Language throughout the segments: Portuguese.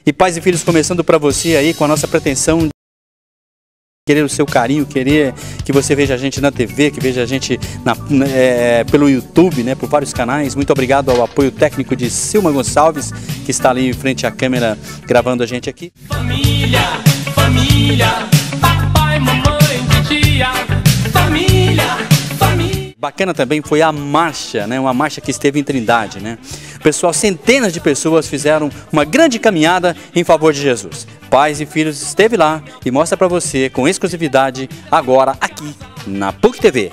E pais e filhos, começando para você aí com a nossa pretensão de querer o seu carinho, querer que você veja a gente na TV, que veja a gente pelo YouTube, né, por vários canais. Muito obrigado ao apoio técnico de Silma Gonçalves, que está ali em frente à câmera gravando a gente aqui. Família, família, papai, mamãe, tia, família, família. Bacana também foi a marcha, né, uma marcha que esteve em Trindade, né? Pessoal, centenas de pessoas fizeram uma grande caminhada em favor de Jesus. Pais e filhos esteve lá e mostra para você com exclusividade agora aqui na PUC TV.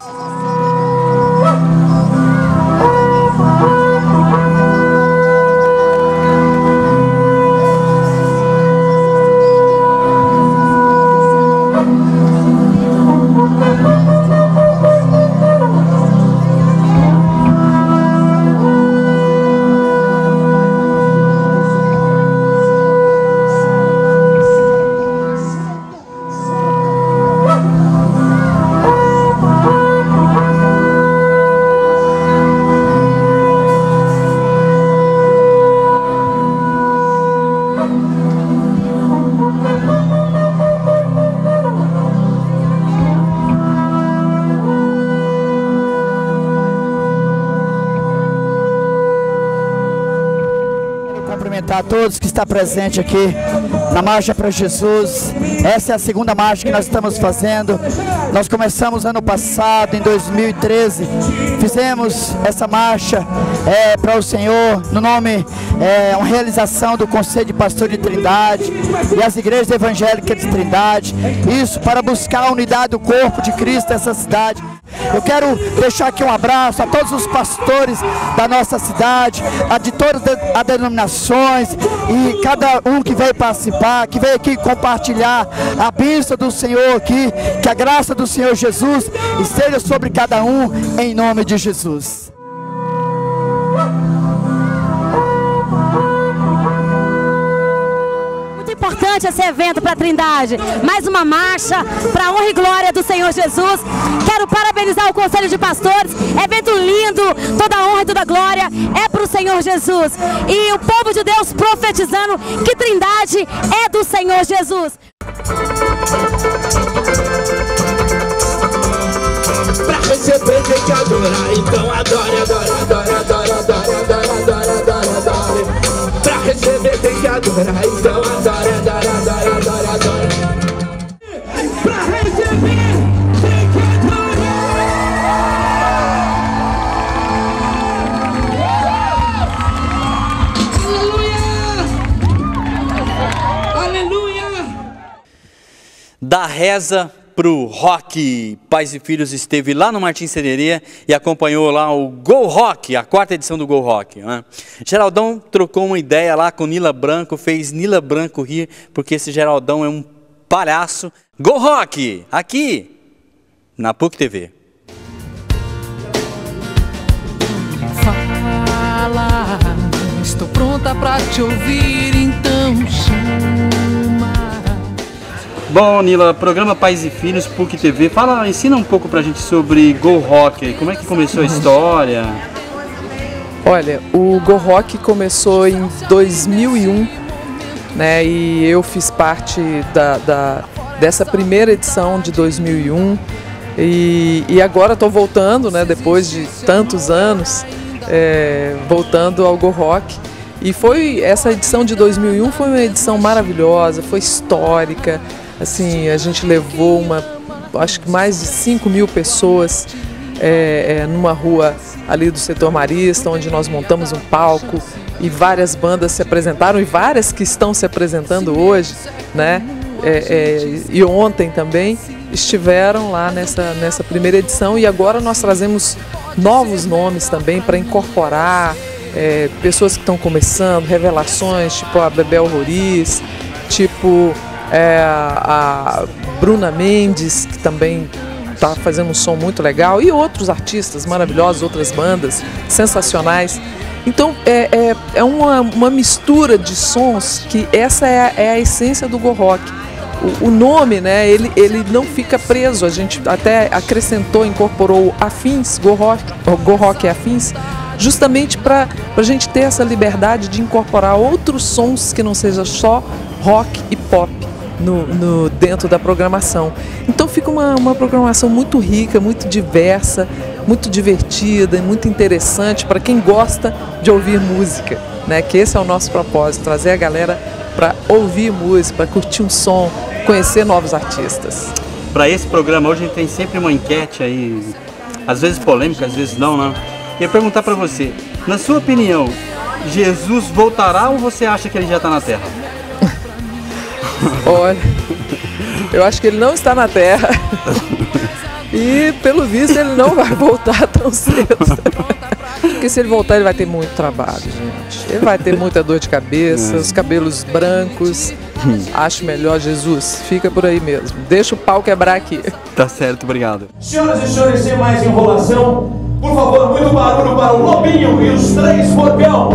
Cumprimentar a todos que estão presentes aqui na Marcha para Jesus. Essa é a segunda marcha que nós estamos fazendo. Nós começamos ano passado, em 2013, fizemos essa marcha para o Senhor, no nome, uma realização do Conselho de Pastor de Trindade e as igrejas evangélicas de Trindade, isso para buscar a unidade do corpo de Cristo nessa cidade. Eu quero deixar aqui um abraço a todos os pastores da nossa cidade, de todas as denominações e cada um que veio participar, que veio aqui compartilhar a bênção do Senhor aqui, que a graça do Senhor Jesus esteja sobre cada um, em nome de Jesus. Importante esse evento para a Trindade, mais uma marcha para a honra e glória do Senhor Jesus. Quero parabenizar o Conselho de Pastores, evento lindo, toda a honra e toda a glória é para o Senhor Jesus. E o povo de Deus profetizando que Trindade é do Senhor Jesus. Pra receber tem que adorar, então adore, adore, adore, adore, adore, adore, adore, adore, adore. Pra receber tem que adorar, então adore, adore, adore, adore, adore. Pra receber tem que adorar. Aleluia! Aleluia! Da reza pro rock. Pais e filhos esteve lá no Martins Sererê e acompanhou lá o Go Rock, a quarta edição do Go Rock, né? Geraldão trocou uma ideia lá com Nila Branco, fez Nila Branco rir, porque esse Geraldão é um palhaço. Go Rock, aqui na PUC TV. Fala, estou pronta pra te ouvir, então chama. Bom, Nila, programa Pais e Filhos, PUC TV, ensina um pouco pra gente sobre Go Rock, como é que começou a história? Olha, o Go Rock começou em 2001, né, e eu fiz parte dessa primeira edição de 2001, e agora estou voltando, né, depois de tantos anos, voltando ao Go Rock. E essa edição de 2001 foi uma edição maravilhosa, foi histórica. Assim, a gente levou acho que mais de 5.000 pessoas numa rua ali do setor marista, onde nós montamos um palco e várias bandas se apresentaram e várias que estão se apresentando hoje, né? E ontem também estiveram lá nessa primeira edição, e agora nós trazemos novos nomes também para incorporar pessoas que estão começando, revelações, tipo a Bebel Roriz, tipo a Bruna Mendes, que também está fazendo um som muito legal, e outros artistas maravilhosos, outras bandas sensacionais. Então é uma mistura de sons que essa é a essência do Go Rock. O nome, né, ele não fica preso, a gente até acrescentou, incorporou afins, Go Rock e afins, justamente para a gente ter essa liberdade de incorporar outros sons que não seja só rock e pop dentro da programação. Então fica uma programação muito rica, muito diversa, muito divertida e muito interessante para quem gosta de ouvir música, né? Que esse é o nosso propósito, trazer a galera para ouvir música, para curtir um som, conhecer novos artistas. Para esse programa hoje a gente tem sempre uma enquete aí, às vezes polêmica, às vezes não, né? Eu ia perguntar para você, na sua opinião, Jesus voltará ou você acha que ele já está na Terra? Olha, eu acho que ele não está na Terra e, pelo visto, ele não vai voltar tão cedo. Porque se ele voltar, ele vai ter muito trabalho, gente. Ele vai ter muita dor de cabeça, os cabelos brancos. Acho melhor, Jesus, fica por aí mesmo. Deixa o pau quebrar aqui. Tá certo, obrigado. Senhoras e senhores, sem mais enrolação, por favor, muito barulho para o Lobinho e os Três Escorpião.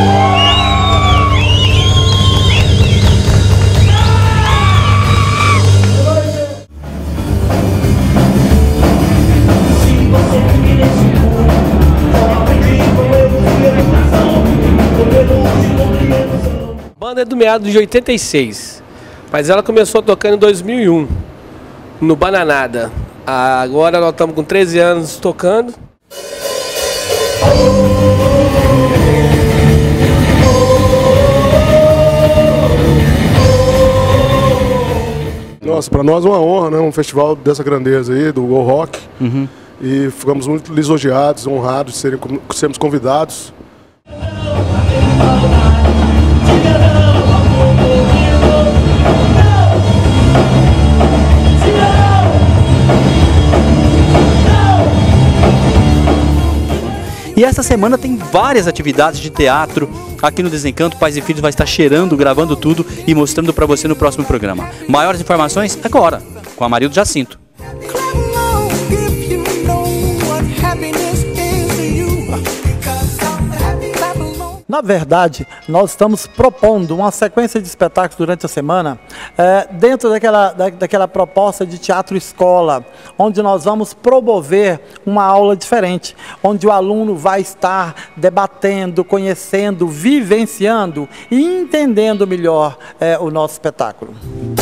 A banda é do meado de 86, mas ela começou tocando em 2001, no Bananada. Agora nós estamos com 13 anos tocando. Nossa, para nós é uma honra, né? Um festival dessa grandeza aí, do Go Rock. E ficamos muito lisonjeados, honrados de sermos convidados. E essa semana tem várias atividades de teatro aqui no Desencanto. Pais e Filhos vai estar cheirando, gravando tudo e mostrando para você no próximo programa. Maiores informações agora, com a Marildo Jacinto. Na verdade, nós estamos propondo uma sequência de espetáculos durante a semana dentro daquela proposta de teatro-escola, onde nós vamos promover uma aula diferente, onde o aluno vai estar debatendo, conhecendo, vivenciando e entendendo melhor o nosso espetáculo.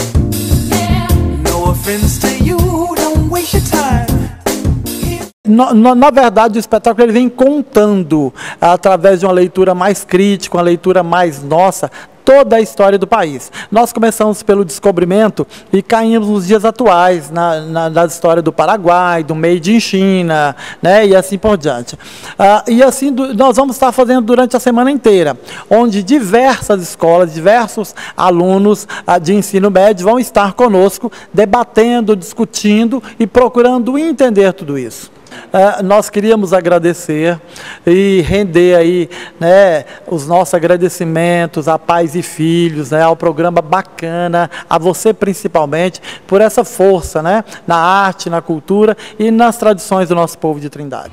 Na verdade, o espetáculo ele vem contando, através de uma leitura mais crítica, uma leitura mais nossa, toda a história do país. Nós começamos pelo descobrimento e caímos nos dias atuais, na história do Paraguai, do Made in China, né, e assim por diante. E assim nós vamos estar fazendo durante a semana inteira, onde diversas escolas, diversos alunos de ensino médio vão estar conosco, debatendo, discutindo e procurando entender tudo isso. Nós queríamos agradecer e render aí, né, os nossos agradecimentos a pais e filhos, né, ao programa bacana, a você principalmente, por essa força, né, na arte, na cultura e nas tradições do nosso povo de Trindade.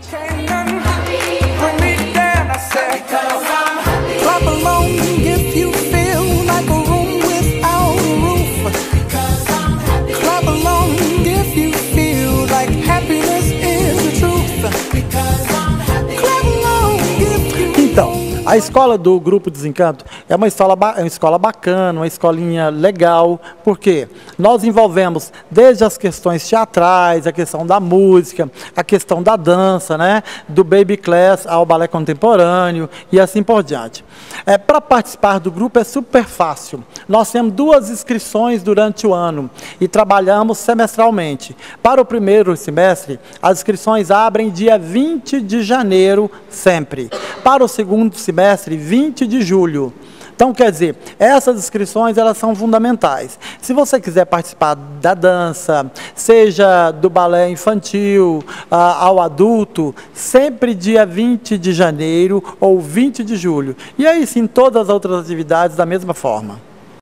A escola do Grupo Desencanto é uma escola bacana, uma escolinha legal, porque nós envolvemos desde as questões teatrais, a questão da música, a questão da dança, né, do baby class ao balé contemporâneo e assim por diante. Para participar do grupo é super fácil. Nós temos 2 inscrições durante o ano e trabalhamos semestralmente. Para o primeiro semestre, as inscrições abrem dia 20 de janeiro sempre. Para o segundo semestre, 20 de julho. Então, quer dizer, essas inscrições elas são fundamentais. Se você quiser participar da dança, seja do balé infantil ao adulto, sempre dia 20 de janeiro ou 20 de julho. E aí sim, todas as outras atividades da mesma forma.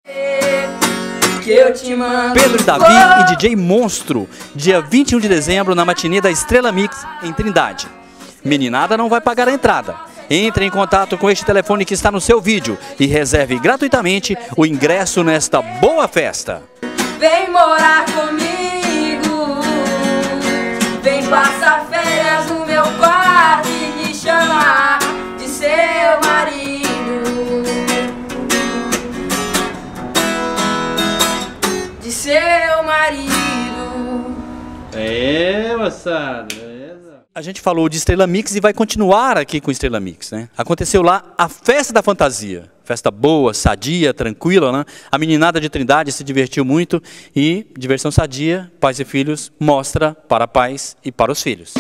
Pedro Davi e DJ Monstro, dia 21 de dezembro, na matinê da Estrela Mix, em Trindade. Meninada não vai pagar a entrada. Entre em contato com este telefone que está no seu vídeo e reserve gratuitamente o ingresso nesta boa festa. Vem morar comigo, vem passar férias no meu quarto e me chamar. moçada. Beleza? A gente falou de Estrela Mix e vai continuar aqui com Estrela Mix, né? Aconteceu lá a Festa da Fantasia. Festa boa, sadia, tranquila, né? A meninada de Trindade se divertiu muito e diversão sadia, pais e filhos, mostra para pais e para os filhos.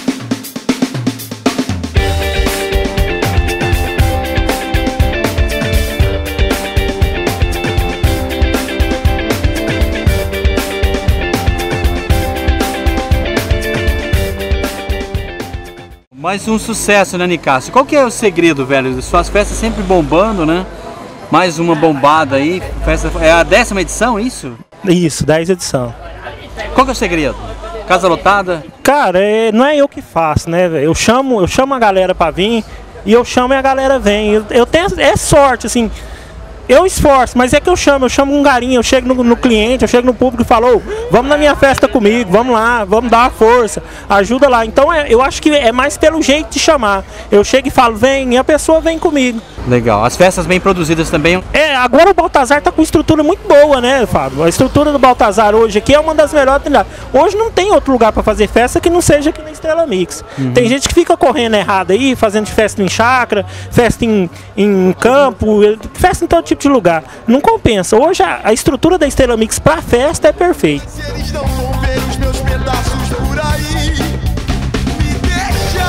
Mais um sucesso, né, Nicásio? Qual que é o segredo, velho? Suas festas sempre bombando, né? Mais uma bombada aí. Festa, é a 10ª edição, isso? Isso, 10 edição. Qual que é o segredo? Casa lotada? Cara, não é eu que faço, né, velho? Eu chamo a galera pra vir e eu chamo e a galera vem. Eu tenho, é sorte, assim. Eu esforço, mas é que eu chamo um garinho, eu chego no cliente, eu chego no público e falo, vamos na minha festa comigo, vamos lá, vamos dar uma força, ajuda lá. Então eu acho que é mais pelo jeito de chamar. Eu chego e falo, vem, e a pessoa vem comigo. Legal, as festas bem produzidas também. Agora o Baltazar tá com estrutura muito boa, né, Fábio? A estrutura do Baltazar hoje aqui é uma das melhores. Hoje não tem outro lugar para fazer festa que não seja aqui na Estrela Mix. Tem gente que fica correndo errado aí, fazendo festa em chácara, festa em campo, festa em todo tipo de lugar. Não compensa. Hoje a estrutura da Estrela Mix pra festa é perfeita. Se eles não vão ver os meus pedaços por aí, me deixa.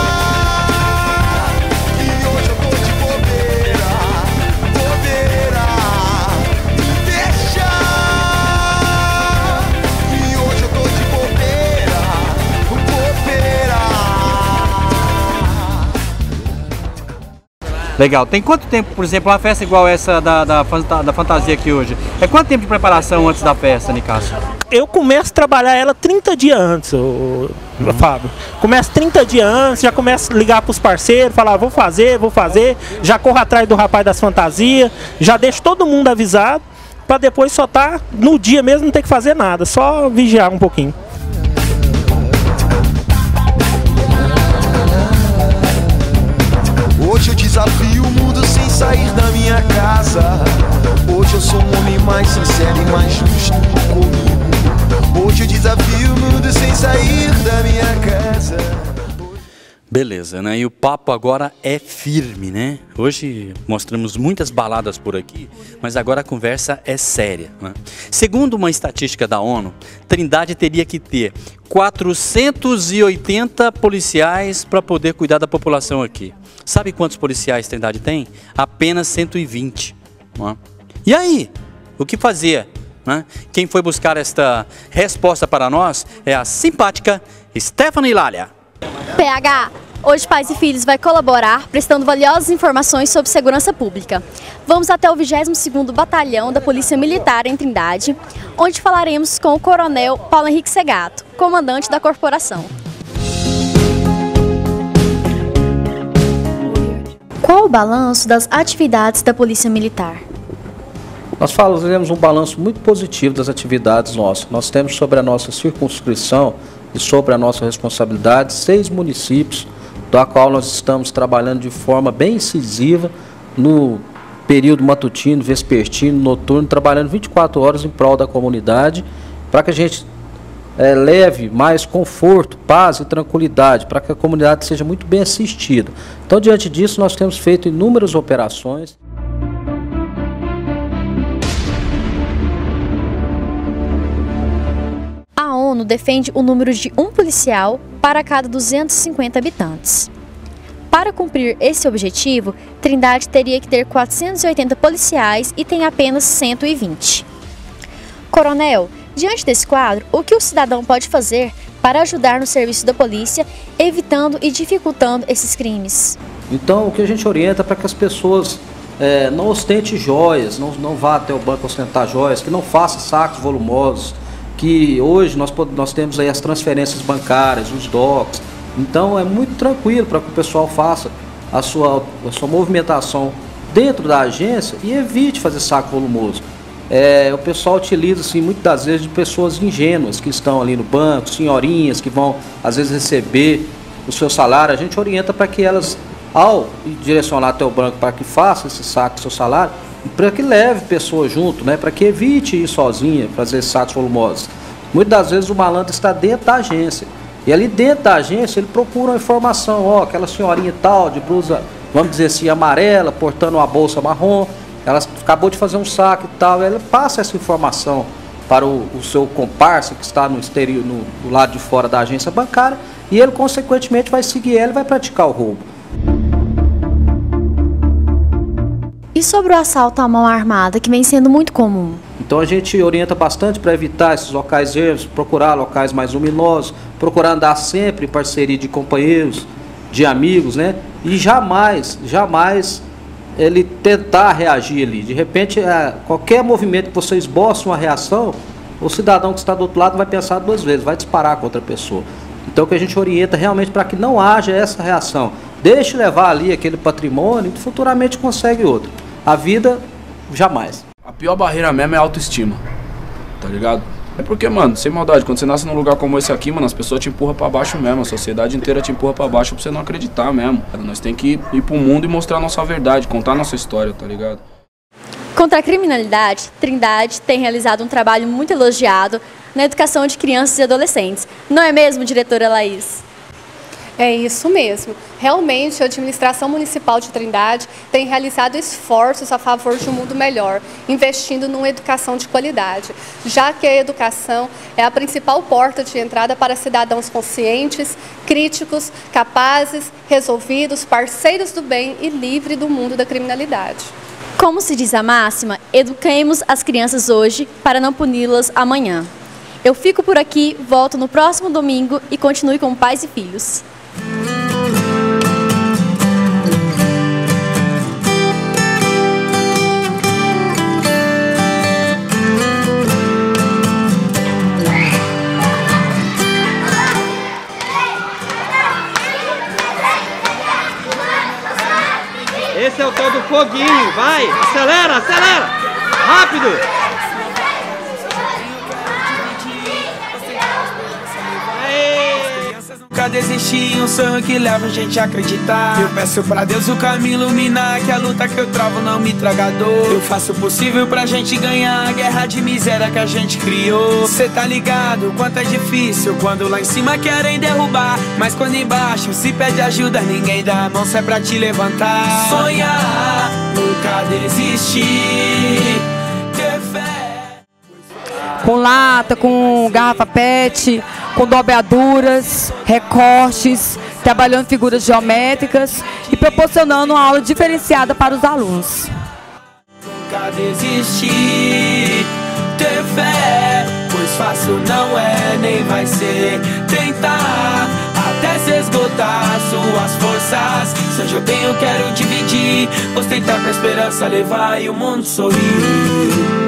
E hoje eu tô de bobeira, bobeira. Me deixa. E hoje eu tô de bobeira, bobeira. Legal. Tem quanto tempo, por exemplo, uma festa igual essa da fantasia aqui hoje? É quanto tempo de preparação antes da festa, Nicásio? Eu começo a trabalhar ela 30 dias antes, Fábio. Começo 30 dias antes, já começo a ligar para os parceiros, falar, vou fazer. Já corro atrás do rapaz das fantasias, já deixo todo mundo avisado, para depois só tá no dia mesmo, não ter que fazer nada, só vigiar um pouquinho. Hoje eu desafio o mundo sem sair da minha casa. Hoje eu sou um homem mais sincero e mais justo comigo. Hoje eu desafio o mundo sem sair da minha casa. Beleza, né? E o papo agora é firme, né? Hoje mostramos muitas baladas por aqui, mas agora a conversa é séria, né? Segundo uma estatística da ONU, Trindade teria que ter 480 policiais para poder cuidar da população aqui. Sabe quantos policiais Trindade tem? Apenas 120. Né? E aí? O que fazer? Né? Quem foi buscar esta resposta para nós é a simpática Stephanie Lália. PH, hoje Pais e Filhos vai colaborar prestando valiosas informações sobre segurança pública. Vamos até o 22º Batalhão da Polícia Militar em Trindade, onde falaremos com o Coronel Paulo Henrique Segato, comandante da corporação. Qual o balanço das atividades da Polícia Militar? Nós fazemos um balanço muito positivo das atividades nossas. Nós temos sobre a nossa circunscrição e sobre a nossa responsabilidade 6 municípios, da qual nós estamos trabalhando de forma bem incisiva no período matutino, vespertino, noturno, trabalhando 24 horas em prol da comunidade, para que a gente leve mais conforto, paz e tranquilidade, para que a comunidade seja muito bem assistida. Então, diante disso, nós temos feito inúmeras operações. A ONU defende o número de um policial para cada 250 habitantes. Para cumprir esse objetivo, Trindade teria que ter 480 policiais e tem apenas 120. Coronel, diante desse quadro, o que o cidadão pode fazer para ajudar no serviço da polícia, evitando e dificultando esses crimes? Então, o que a gente orienta é para que as pessoas não ostentem joias, não vá até o banco ostentar joias, que não faça sacos volumosos, que hoje nós temos aí as transferências bancárias, os DOCs. Então, é muito tranquilo para que o pessoal faça a sua movimentação dentro da agência e evite fazer saco volumoso. O pessoal utiliza, assim, muitas das vezes, de pessoas ingênuas que estão ali no banco, senhorinhas que vão, às vezes, receber o seu salário. A gente orienta para que elas, ao direcionar até o banco para que faça esse saque do seu salário, para que leve pessoas junto, né, para que evite ir sozinha, fazer sacos volumosos. Muitas das vezes o malandro está dentro da agência. E ali dentro da agência ele procura uma informação, ó, aquela senhorinha tal, de blusa, vamos dizer assim, amarela, portando uma bolsa marrom, ela acabou de fazer um saque e tal, ela passa essa informação para o seu comparsa que está no exterior, do lado de fora da agência bancária, e ele consequentemente vai seguir ela e vai praticar o roubo. E sobre o assalto à mão armada, que vem sendo muito comum? Então a gente orienta bastante para evitar esses locais ermos, procurar locais mais luminosos, procurar andar sempre em parceria de companheiros, de amigos, né? E jamais ele tentar reagir ali. De repente, qualquer movimento que você esboce uma reação, o cidadão que está do outro lado vai pensar duas vezes, vai disparar contra a pessoa. Então o que a gente orienta realmente para que não haja essa reação. Deixe levar ali aquele patrimônio e futuramente consegue outro. A vida, jamais. A pior barreira mesmo é a autoestima, tá ligado? É porque, mano, sem maldade, quando você nasce num lugar como esse aqui, mano, as pessoas te empurram pra baixo mesmo, a sociedade inteira te empurra pra baixo pra você não acreditar mesmo. Nós tem que ir pro mundo e mostrar a nossa verdade, contar a nossa história, tá ligado? Contra a criminalidade, Trindade tem realizado um trabalho muito elogiado na educação de crianças e adolescentes. Não é mesmo, diretora Laís? É isso mesmo. Realmente, a administração municipal de Trindade tem realizado esforços a favor de um mundo melhor, investindo numa educação de qualidade, já que a educação é a principal porta de entrada para cidadãos conscientes, críticos, capazes, resolvidos, parceiros do bem e livres do mundo da criminalidade. Como se diz a máxima, eduquemos as crianças hoje para não puni-las amanhã. Eu fico por aqui, volto no próximo domingo e continue com Pais e Filhos. Esse é o tal do foguinho, vai, acelera, acelera, rápido! Nunca desisti, um sonho que leva a gente a acreditar. Eu peço pra Deus o caminho iluminar, que a luta que eu travo não me traga dor. Eu faço o possível pra gente ganhar a guerra de miséria que a gente criou. Cê tá ligado quanto é difícil quando lá em cima querem derrubar, mas quando embaixo se pede ajuda ninguém dá a mão, se é pra te levantar. Sonhar, nunca desistir, ter fé. Com lata, com garrafa PET, com dobraduras, recortes, trabalhando figuras geométricas e proporcionando uma aula diferenciada para os alunos. Nunca desistir, ter fé, pois fácil não é, nem vai ser. Tentar até se esgotar suas forças. Se hoje eu tenho, quero dividir, ostentar com a esperança levar e o mundo sorrir.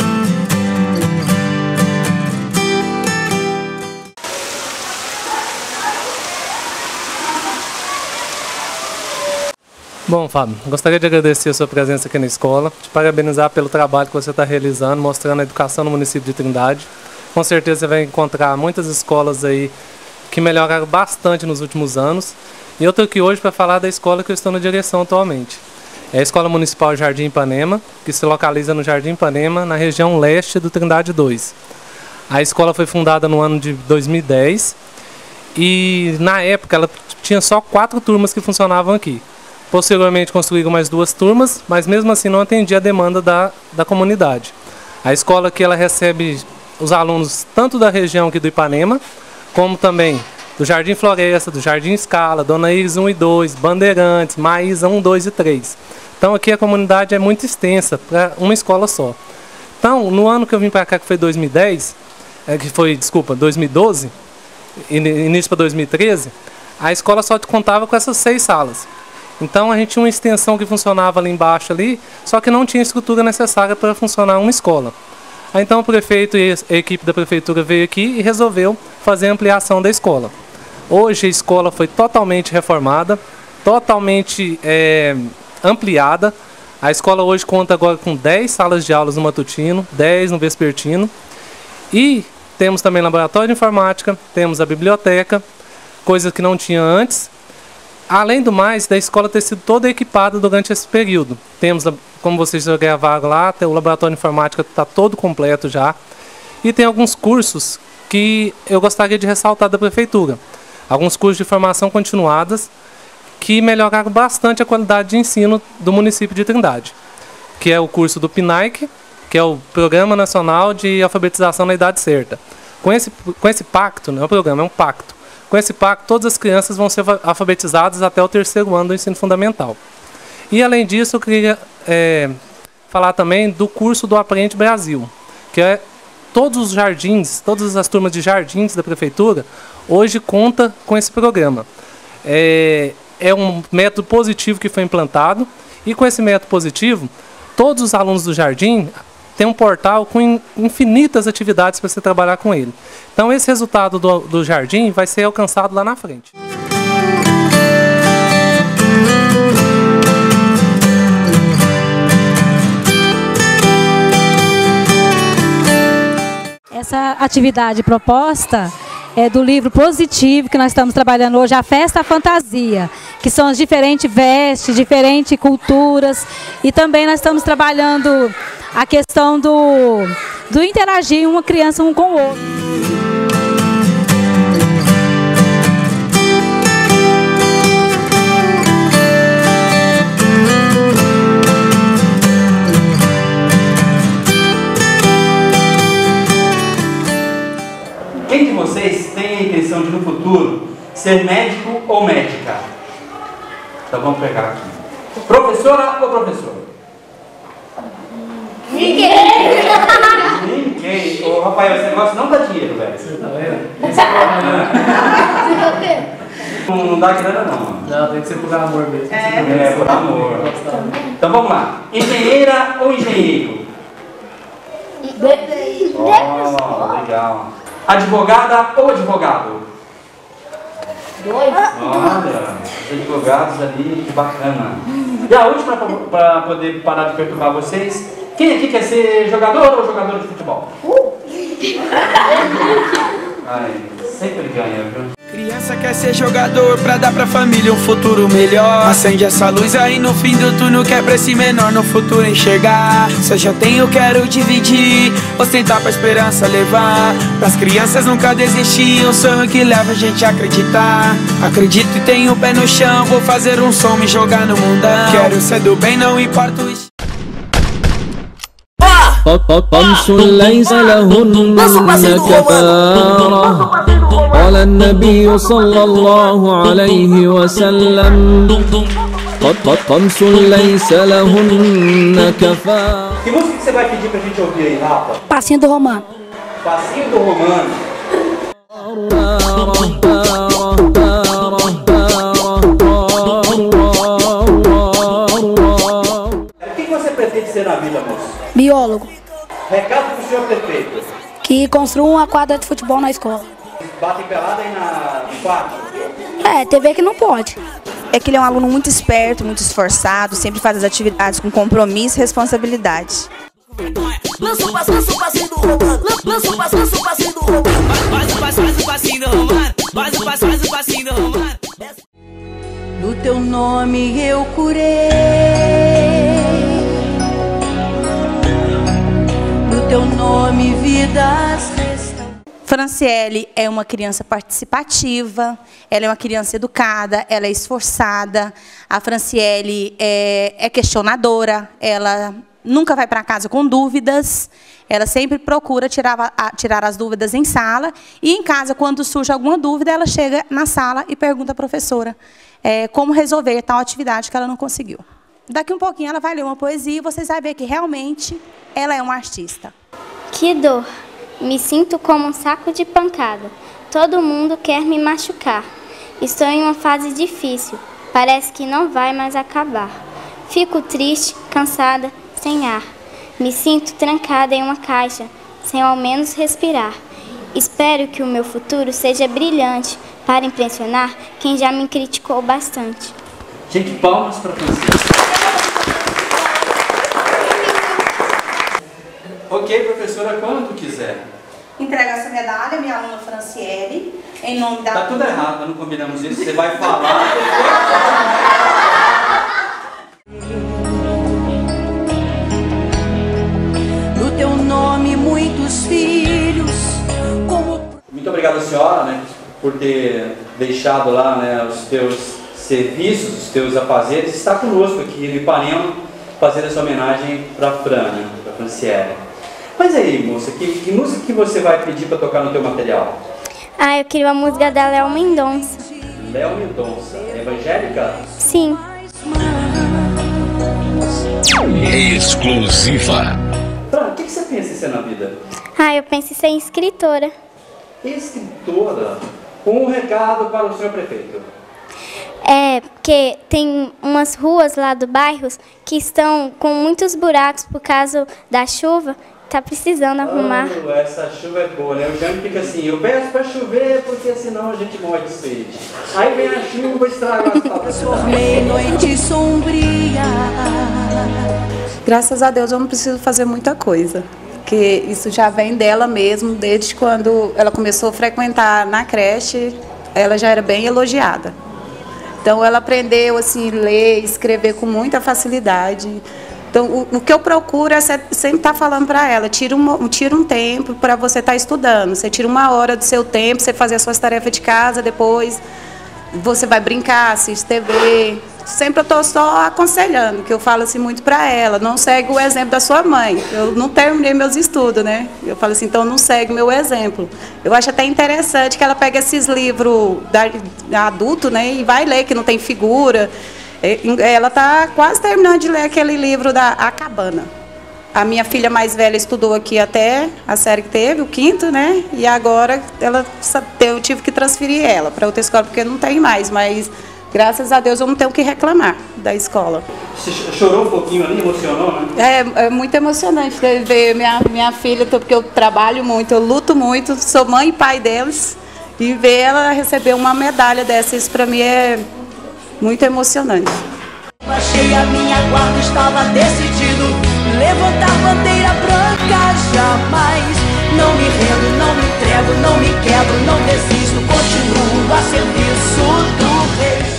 Bom, Fábio, gostaria de agradecer a sua presença aqui na escola, te parabenizar pelo trabalho que você está realizando, mostrando a educação no município de Trindade. Com certeza você vai encontrar muitas escolas aí que melhoraram bastante nos últimos anos. E eu estou aqui hoje para falar da escola que eu estou na direção atualmente. É a Escola Municipal Jardim Ipanema, que se localiza no Jardim Ipanema, na região leste do Trindade 2. A escola foi fundada no ano de 2010 e na época ela tinha só 4 turmas que funcionavam aqui. Posteriormente construíram mais 2 turmas, mas mesmo assim não atendia a demanda da comunidade. A escola aqui ela recebe os alunos tanto da região aqui do Ipanema, como também do Jardim Floresta, do Jardim Scala, Dona Iris 1 e 2, Bandeirantes, Maísa 1, 2 e 3. Então aqui a comunidade é muito extensa para uma escola só. Então, no ano que eu vim para cá, que foi 2012, início para 2013, a escola só contava com essas 6 salas. Então a gente tinha uma extensão que funcionava ali embaixo, só que não tinha estrutura necessária para funcionar uma escola. Aí, então o prefeito e a equipe da prefeitura veio aqui e resolveu fazer a ampliação da escola. Hoje a escola foi totalmente reformada, totalmente ampliada. A escola hoje conta agora com 10 salas de aulas no matutino, 10 no vespertino. E temos também laboratório de informática, temos a biblioteca, coisa que não tinha antes. Além do mais, da escola ter sido toda equipada durante esse período. Temos, como vocês já gravaram lá, o laboratório de informática está todo completo já. E tem alguns cursos que eu gostaria de ressaltar da Prefeitura. Alguns cursos de formação continuadas que melhoraram bastante a qualidade de ensino do município de Trindade, que é o curso do PNAEC, que é o Programa Nacional de Alfabetização na Idade Certa. Com esse pacto, não é um programa, é um pacto. Com esse pacto, todas as crianças vão ser alfabetizadas até o 3º ano do ensino fundamental. E, além disso, eu queria falar também do curso do Aprende Brasil, que é todos os jardins, todas as turmas de jardins da Prefeitura, hoje conta com esse programa. É um método positivo que foi implantado, e com esse método positivo, todos os alunos do jardim têm um portal com infinitas atividades para você trabalhar com ele. Então, esse resultado do jardim vai ser alcançado lá na frente. Essa atividade proposta é do livro Positivo, que nós estamos trabalhando hoje, a Festa a Fantasia, que são as diferentes vestes, diferentes culturas, e também nós estamos trabalhando a questão do interagir uma criança um com o outro. Quem de vocês tem a intenção de, no futuro, ser médico ou médica? Então vamos pegar aqui. Professora ou professor? Ninguém! Ninguém! Ô, Rafael, esse negócio não dá dinheiro, velho. Você tá vendo? Não dá grana, não. Não, tem que ser por amor mesmo. Por amor. Então vamos lá. Engenheira ou engenheiro? Oh, legal. Advogada ou advogado? Dois. Olha, os advogados ali, que bacana. E a última, para poder parar de perturbar vocês, quem aqui quer ser jogador ou jogadora de futebol? Ai, sempre ganha, viu? Criança quer ser jogador pra dar pra família um futuro melhor. Acende essa luz aí no fim do túnel, que é pra esse menor no futuro enxergar. Se eu já tenho, quero dividir, ostentar pra esperança levar. Pras crianças nunca desistir, um sonho que leva a gente a acreditar. Acredito e tenho o pé no chão, vou fazer um som, me jogar no mundão. Quero ser do bem, não importa o estilo. خمس ليس لهن كفارة قال النبي صلى الله عليه وسلم خمس ليس لهن كفارة. Que música que você vai pedir pra gente ouvir aí, Rafa? Passinho do Romano. Passinho do Romano. O que você pretende ser na vida, moço? Biólogo. Recado pro senhor prefeito. Que construa uma quadra de futebol na escola. Batem pelada aí no quarto? TV que não pode. É que ele é um aluno muito esperto, muito esforçado, sempre faz as atividades com compromisso e responsabilidade. Lança o passinho do Romano. Lança o passinho do Romano. Faz o passinho do Romano. Faz o passinho do Romano. No teu nome eu curei. No teu nome vidas restaurei. Franciele é uma criança participativa, ela é uma criança educada, ela é esforçada. A Franciele é questionadora, ela nunca vai para casa com dúvidas, ela sempre procura tirar as dúvidas em sala, e em casa, quando surge alguma dúvida, ela chega na sala e pergunta à professora como resolver tal atividade que ela não conseguiu. Daqui um pouquinho ela vai ler uma poesia e vocês vão ver que realmente ela é uma artista. Que dor! Me sinto como um saco de pancada. Todo mundo quer me machucar. Estou em uma fase difícil. Parece que não vai mais acabar. Fico triste, cansada, sem ar. Me sinto trancada em uma caixa, sem ao menos respirar. Espero que o meu futuro seja brilhante para impressionar quem já me criticou bastante. Gente, palmas para Francisco. Ok, professora, quando quiser. Entrega essa medalha à minha aluna Franciele, em nome da... Tá tudo errado, nós não combinamos isso. Você vai falar... No teu nome muitos filhos, como... obrigado, senhora, né, por ter deixado lá, né, os teus serviços, os teus afazeres, está conosco aqui no Ipanema, fazer essa homenagem para a Fran, né, para a Franciele. Mas aí, moça, que música que você vai pedir para tocar no teu material? Ah, eu queria uma música da Léo Mendonça. Léo Mendonça, evangélica? Sim. Exclusiva. Fran, o que você pensa em ser na vida? Ah, eu penso em ser escritora. Escritora? Um recado para o senhor prefeito. É, porque tem umas ruas lá do bairro que estão com muitos buracos por causa da chuva. Tá precisando arrumar. Essa chuva é boa, né? O Jânio fica assim, eu peço para chover porque senão a gente morre de sede. Aí vem a chuva e estraga as palavras. Noite sombria. Graças a Deus eu não preciso fazer muita coisa, porque isso já vem dela mesmo, desde quando ela começou a frequentar na creche, ela já era bem elogiada. Então ela aprendeu assim, ler, escrever com muita facilidade. Então o que eu procuro é sempre estar falando para ela, tira um tempo para você estar estudando, você tira 1 hora do seu tempo, você fazer as suas tarefas de casa, depois você vai brincar, assiste TV. Sempre eu estou só aconselhando, que eu falo assim muito para ela, não segue o exemplo da sua mãe. Eu não terminei meus estudos, né? Eu falo assim, então não segue meu exemplo. Eu acho até interessante que ela pegue esses livros da adulto, né? E vai ler, que não tem figura. Ela está quase terminando de ler aquele livro da A Cabana. A minha filha mais velha estudou aqui até a série que teve, o 5º, né? E agora eu tive que transferir ela para outra escola, porque não tem mais, mas graças a Deus eu não tenho o que reclamar da escola. Você chorou um pouquinho ali, emocionou, né? É muito emocionante ver minha filha, porque eu trabalho muito, eu luto muito, sou mãe e pai deles, e ver ela receber uma medalha dessa, isso para mim é muito emocionante. Achei a minha guarda, estava decidido levantar bandeira branca jamais. Não me rendo, não me entrego, não me quebro, não desisto, continuo a serviço do rei.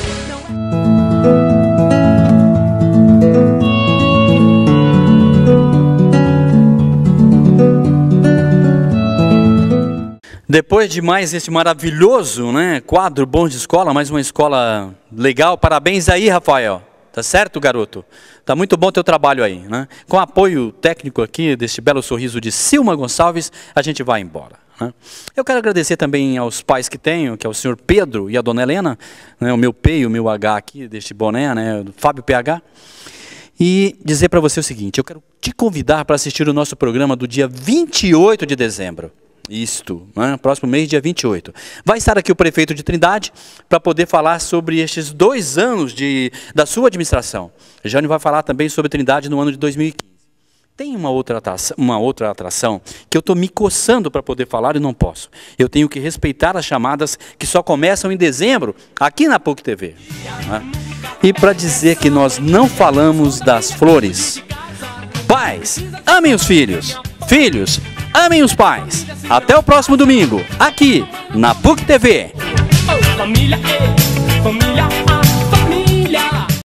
Depois de mais esse maravilhoso, né, quadro Bons de Escola, mais uma escola legal, parabéns aí, Rafael. Tá certo, garoto? Tá muito bom teu trabalho aí, né? Com apoio técnico aqui deste belo sorriso de Silma Gonçalves, a gente vai embora, né? Eu quero agradecer também aos pais que tenho, que é o senhor Pedro e a dona Helena, né, o meu P e o meu H aqui, deste boné, né, do Fábio PH. E dizer para você o seguinte, eu quero te convidar para assistir o nosso programa do dia 28 de dezembro. Isto, né? Próximo mês, dia 28. Vai estar aqui o prefeito de Trindade para poder falar sobre estes 2 anos da sua administração. Jânio vai falar também sobre Trindade no ano de 2015. Tem uma outra atração que eu estou me coçando para poder falar e não posso. Eu tenho que respeitar as chamadas que só começam em dezembro, aqui na PUC TV. Né? E para dizer que nós não falamos das flores. Pais, amem os filhos. Filhos, amem os pais. Até o próximo domingo, aqui na PUC TV. Família, família.